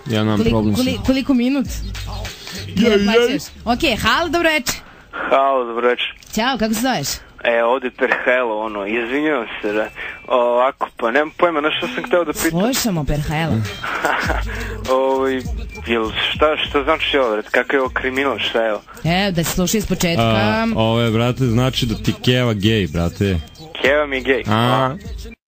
Ja nemam problem sa. Koliko minut? Ok, halo, dobro večer. Halo, dobro večer. Ćao, kako se zoveš? Ovdje Perhelo, izvinjavam se, da. Ovako, pa nemam pojma, na što sam hteo da pitam. Slušamo, Perhelo. Šta znači ovo, brate, kakav je ovo kriminal, šta je ovo? Da se slušaj iz početka. Ovo je, brate, znači da ti Keva gej, brate. Keva mi je gej.